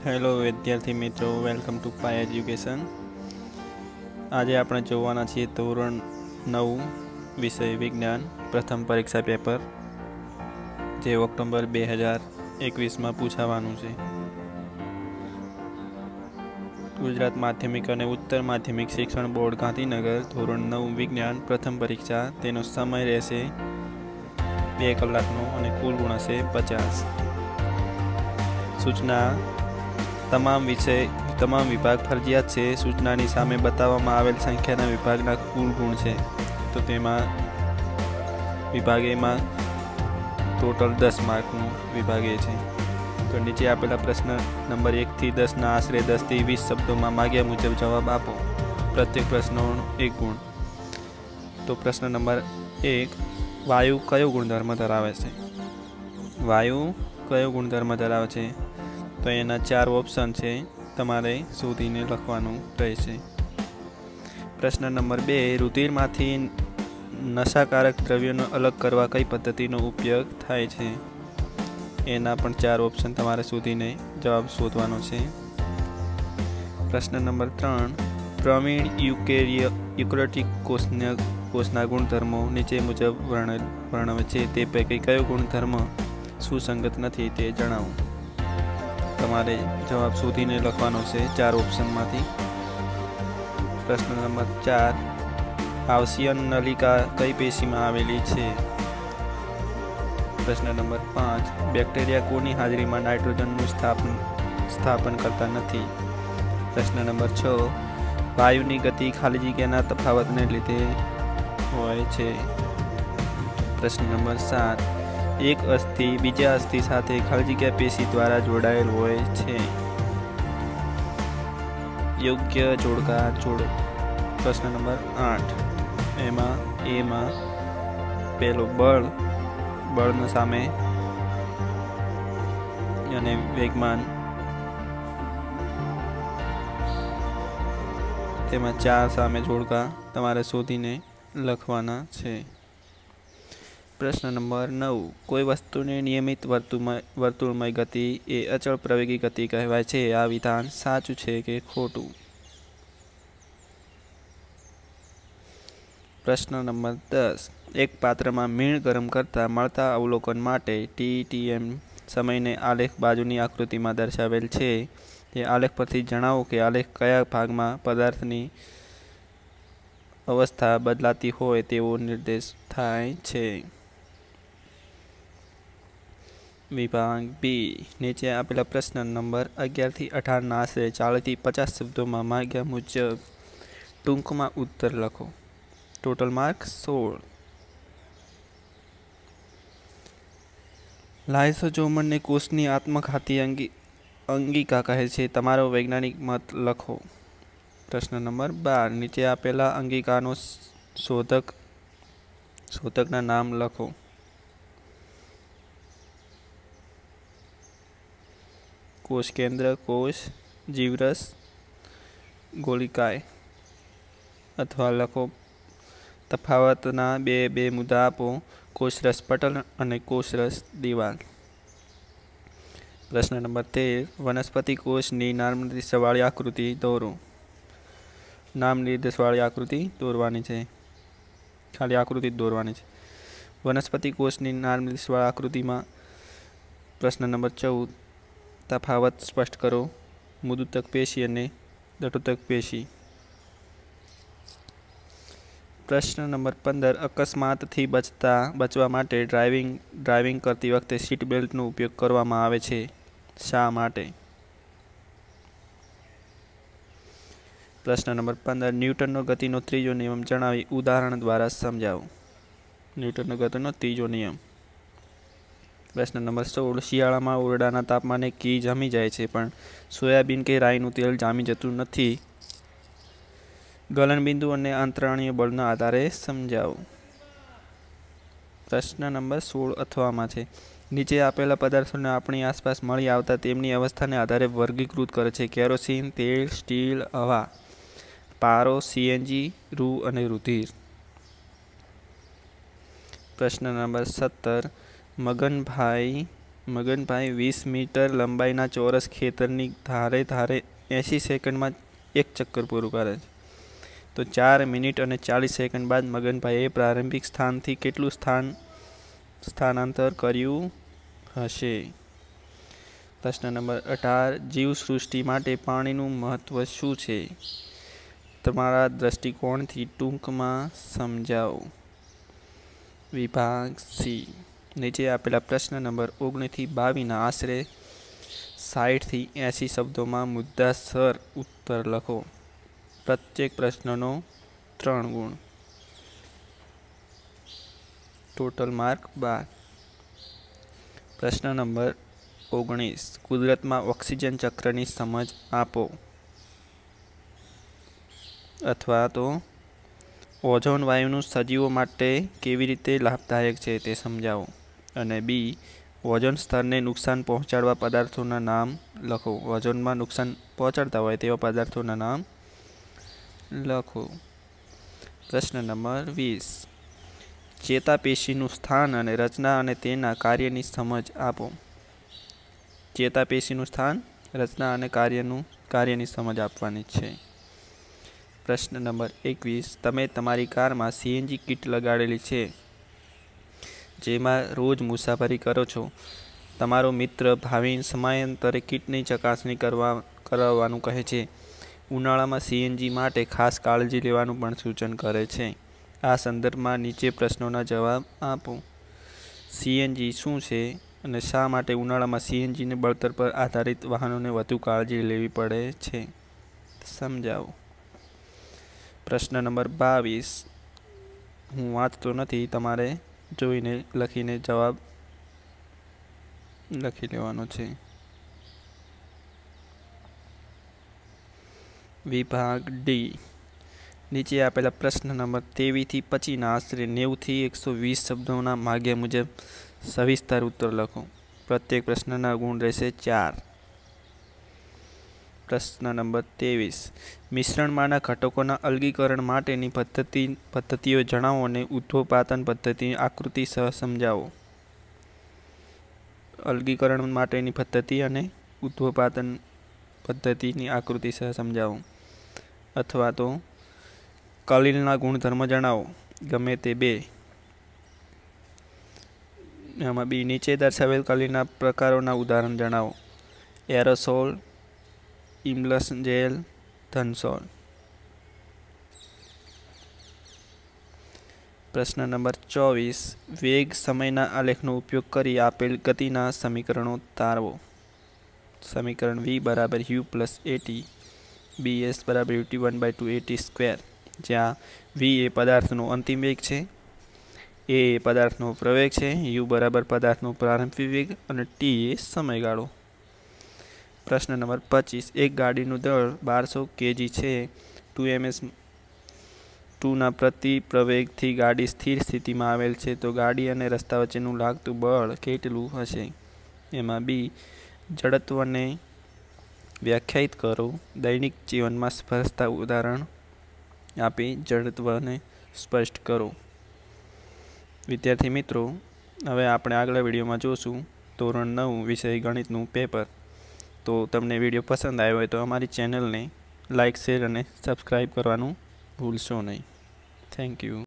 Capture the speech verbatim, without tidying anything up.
Hello વિદ્યાર્થી મિત્રો, welcome to pi education. આજે આપણે જોવાના છીએ ધોરણ નવ વિષય વિજ્ઞાન પ્રથમ પરીક્ષા પેપર, જે ઓક્ટોબર બે હજાર એકવીસમાં પૂછાવાનું છે। ગુજરાત માધ્યમિક અને ઉત્તર માધ્યમિક શિક્ષણ બોર્ડ ગાંધીનગર ધોરણ નવ વિજ્ઞાન પ્રથમ પરીક્ષા, તેનો સમય રહેશે બે કલાકનો અને કુલ ગુણ હશે પચાસ। સૂચના તમામ વિષય તમામ વિભાગ ફરજિયાત છે। સૂચનાની સામે બતાવવામાં આવેલ સંખ્યાના વિભાગના કુલ ગુણ છે, તો તેમાં વિભાગ એમાં ટોટલ દસ માર્કનું વિભાગ એ છે। તો નીચે આપેલા પ્રશ્ન નંબર એકથી દસના આશરે દસથી વીસ શબ્દોમાં માગ્યા મુજબ જવાબ આપો। પ્રત્યેક પ્રશ્નનો એક ગુણ। તો પ્રશ્ન નંબર એક, વાયુ કયો ગુણધર્મ ધરાવે છે? વાયુ કયો ગુણધર્મ ધરાવે છે? તો એના ચાર ઓપ્શન છે, તમારે શોધીને લખવાનું રહેશે। પ્રશ્ન નંબર બે, રુધિરમાંથી નશાકારક દ્રવ્યોને અલગ કરવા કઈ પદ્ધતિનો ઉપયોગ થાય છે? એના પણ ચાર ઓપ્શન તમારે શોધીને જવાબ શોધવાનો છે। પ્રશ્ન નંબર ત્રણ, પ્રવીણ યુકેરિય યુકેરિયોટિક કોષના કોષના ગુણધર્મો નીચે મુજબ વર્ણવે છે, તે પૈકી કયો ગુણધર્મ સુસંગત નથી તે જણાવો। તમારે જવાબ શોધીને લખવાનો છે ચાર ઓપ્શનમાંથી। પ્રશ્ન નંબર ચાર, આવસિયન નલિકા કઈ પેશીમાં આવેલી છે? પ્રશ્ન નંબર પાંચ, બેક્ટેરિયા કોની હાજરીમાં નાઇટ્રોજનનું સ્થાપન સ્થાપન કરતા નથી? પ્રશ્ન નંબર છ, વાયુની ગતિ ખાલી જગ્યાના તફાવતને લીધે હોય છે? પ્રશ્ન નંબર સાત, એક અસ્થિ બીજા અસ્થિ સાથે ખાલી જગ્યા પેશી દ્વારા જોડાયેલ હોય છે? યોગ્ય જોડકા જોડો। પ્રશ્ન નંબર આઠ, એમાં એમાં પેલો બળ બળનો સામે અને વેગમાન, તેમાં ચાર સામે જોડકા તમારે શોધીને લખવાના છે। પ્રશ્ન નંબર નવ, કોઈ વસ્તુની નિયમિત વર્તુળમય વર્તુળમય ગતિ એ અચળ પ્રવેગી ગતિ કહેવાય છે, આ વિધાન સાચું છે કે ખોટું? પ્રશ્ન નંબર દસ, એક પાત્રમાં મીણ ગરમ કરતાં મળતા અવલોકન માટે ટી ટી એમ સમયને આલેખ બાજુની આકૃતિમાં દર્શાવેલ છે, તે આલેખ પરથી જણાવો કે આલેખ કયા ભાગમાં પદાર્થની અવસ્થા બદલાતી હોય તેવો નિર્દેશ થાય છે? વિભાગ બી, નીચે આપેલા પ્રશ્ન નંબર અગિયારથી અઢારના આશરે ચાલીસથી પચાસ શબ્દોમાં માગ્યા મુજબ ટૂંકમાં ઉત્તર લખો। ટોટલ માર્ક સોળ। લાયસોઝોમને કોષની આત્મઘાતી અંગી અંગિકા કહે છે, તમારો વૈજ્ઞાનિક મત લખો। પ્રશ્ન નંબર બાર, નીચે આપેલા અંગિકાનો શોધક શોધકના નામ લખો। કોષ કેન્દ્ર, કોષ, જીવરસ, ગોલિકાય, અથવા લખો તફાવતના બે બે મુદ્દા આપો, કોષરસ પટલ અને કોષરસ દિવાલ। પ્રશ્ન નંબર તેર, વનસ્પતિ કોષની નામનિર્દેશવાળી આકૃતિ દોરો। નામનિર્દેશવાળી આકૃતિ દોરવાની છે, ખાલી આકૃતિ જ દોરવાની છે। વનસ્પતિ કોષની નામનિર્દેશવાળી આકૃતિમાં પ્રશ્ન નંબર ચૌદ, તફાવત સ્પષ્ટ કરો, મૃદુતક પેશી અને દટુતક પેશી। પ્રશ્ન નંબર પંદર, અકસ્માતથી બચતા બચવા માટે ડ્રાઇવિંગ ડ્રાઇવિંગ કરતી વખતે સીટ બેલ્ટનો ઉપયોગ કરવામાં આવે છે, શા માટે? પ્રશ્ન નંબર પંદર, ન્યૂટનનો ગતિનો ત્રીજો નિયમ જણાવી ઉદાહરણ દ્વારા સમજાવો। ન્યૂટનનો ગતિનો ત્રીજો નિયમ। પ્રશ્ન નંબર સોળ, શિયાળામાં ઓરડાના તાપમાને ઘી જામી જાય છે, પણ સોયાબીન કે રાઈનું તેલ જામી જતું નથી, ગલનબિંદુ અને આંતરણીય બળના આધારે સમજાવો। પ્રશ્ન નંબર સોળ અથવામાં છે, નીચે આપેલા પદાર્થોને આપણી આસપાસ મળી આવતા તેમની અવસ્થાને આધારે વર્ગીકૃત કરે છે, કેરોસીન, તેલ, સ્ટીલ, હવા, પારો, સીએનજી, રૂ અને રુધિર। પ્રશ્ન નંબર સત્તર, મગનભાઈ મગનભાઈ વીસ મીટર લંબાઈના ચોરસ ખેતરની ધારે ધારે એંસી સેકન્ડમાં એક ચક્કર પૂરું કરે છે. તો ચાર મિનિટ અને ચાલીસ સેકન્ડ બાદ મગનભાઈએ પ્રારંભિક સ્થાનથી કેટલું સ્થાન સ્થાનાંતર કર્યું હશે? પ્રશ્ન નંબર અઢાર. જીવસૃષ્ટિ માટે પાણીનું મહત્ત્વ શું છે? તમારા દ્રષ્ટિકોણથી ટૂંકમાં સમજાવો. વિભાગ સી. નીચે આપેલા પ્રશ્ન નંબર ઓગણીસથી બાવીસના આશરે સાઠથી એંસી શબ્દોમાં મુદ્દાસર ઉત્તર લખો. પ્રત્યેક પ્રશ્નનો ત્રણ ગુણ. ટોટલ માર્ક બાર. પ્રશ્ન નંબર ઓગણીસ. કુદરતમાં ઓક્સિજન ચક્રની સમજ આપો. અથવા તો ઓઝોન વાયુનું સજીવો માટે કેવી રીતે લાભદાયક છે તે સમજાવો. અને બી. ઓઝોન સ્તરને નુકસાન પહોંચાડવા પદાર્થોના નામ લખો. ઓઝોનમાં નુકસાન પહોંચાડતા હોય તેવા પદાર્થોના નામ લખો. પ્રશ્ન નંબર વીસ. ચેતાપેશીનું સ્થાન અને રચના અને તેના કાર્યની સમજ આપો. ચેતાપેશીનું સ્થાન, રચના અને કાર્યનું કાર્યની સમજ આપવાની છે. પ્રશ્ન નંબર એકવીસ. તમે તમારી કારમાં સીએનજી કિટ લગાડેલી છે જેમાં રોજ મુસાફરી કરો છો. તમારો મિત્ર ભાવિન સમયાંતરે કિટની ચકાસણી કરવા કરાવવાનું કહે છે. ઉનાળામાં સીએનજી માટે ખાસ કાળજી લેવાનું પણ સૂચન કરે છે. આ સંદર્ભમાં નીચે પ્રશ્નોના જવાબ આપો. સીએનજી શું છે અને શા માટે ઉનાળામાં સીએનજીને બળતણ પર આધારિત વાહનોને વધુ કાળજી લેવી પડે છે? સમજાવો. પ્રશ્ન નંબર બાવીસ. હું વાંચતો નથી, તમારે જોઈને લખીને જવાબ લખી લેવાનો છે. વિભાગ ડી. નીચે આપેલા પ્રશ્ન નંબર ત્રેવીસથી પચીસના આશરે નેવુંથી એકસો વીસ શબ્દોના માગ્યા મુજબ સવિસ્તર ઉત્તર લખો. પ્રત્યેક પ્રશ્નના ગુણ રહેશે ચાર. પ્રશ્ન નંબર ત્રેવીસ. મિશ્રણમાંના ઘટકોના અલગીકરણ માટેની પદ્ધતિ પદ્ધતિઓ જણાવો અને ઉત્થોપાતન પદ્ધતિની આકૃતિ સહ સમજાવો. અલગીકરણ માટેની પદ્ધતિ અને ઉત્થોપાતન પદ્ધતિની આકૃતિ સહ સમજાવો. અથવા તો કલિલના ગુણધર્મ જણાવો. ગમે તે બે. એમાં બી. નીચે દર્શાવેલ કલિલના પ્રકારોના ઉદાહરણ જણાવો. એરોસોલ, ઇમ્લશન જેલ, ધનસોલ. પ્રશ્ન નંબર ચોવીસ. વેગ સમયના આલેખનો ઉપયોગ કરી આપેલ ગતિના સમીકરણો તારવો. સમીકરણ વી બરાબર U plus AT, B S બરાબર UT one by two AT square, જ્યાં વી એ પદાર્થનો અંતિમ વેગ છે, એ એ પદાર્થનો પ્રવેગ છે, યુ બરાબર પદાર્થનો પ્રારંભિક વેગ અને ટી એ સમયગાળો. પ્રશ્ન નંબર પચીસ. એક ગાડીનું દળ બારસો કેજી છે. ટુ એમએસ ટુના પ્રતિ પ્રવેગથી ગાડી સ્થિર સ્થિતિમાં આવેલ છે, તો ગાડી અને રસ્તા વચ્ચેનું લાગતું બળ કેટલું હશે? એમાં બી. જડત્વને વ્યાખ્યાયિત કરો. દૈનિક જીવનમાં સ્પર્શતા ઉદાહરણ આપી જડત્વને સ્પષ્ટ કરો. વિદ્યાર્થી મિત્રો, હવે આપણે આગલા વિડીયોમાં જોશું ધોરણ નવ વિષય ગણિતનું પેપર. તો તમને વિડીયો પસંદ આવ્યો હોય તો અમારી ચેનલને લાઇક, શેર અને સબસ્ક્રાઈબ કરવાનું ભૂલશો નહીં. Thank you.